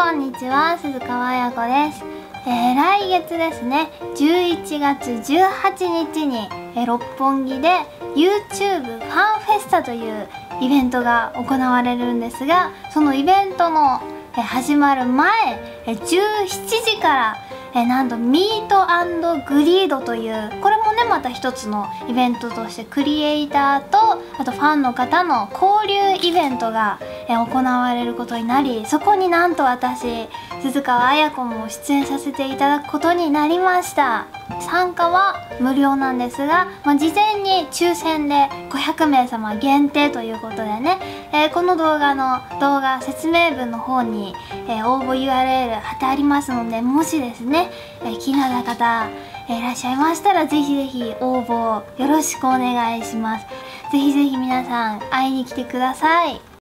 こんにちは、鈴川彩子です。来月ですね、11月18日に、六本木で YouTube ファンフェスタというイベントが行われるんですが、そのイベントの始まる前、17時からなんとミート&グリードという、これもねまた一つのイベントとしてクリエイターとあとファンの方の交流イベントが行われることになり、そこになんと私鈴川彩子も出演させていただくことになりました。参加は無料なんですが、事前に抽選で500名様限定ということでね、この動画説明文の方に、応募 URL 貼ってありますので、もしですね、気になる方いらっしゃいましたら、ぜひぜひ応募よろしくお願いします。ぜひぜひ皆さん会いに来てください。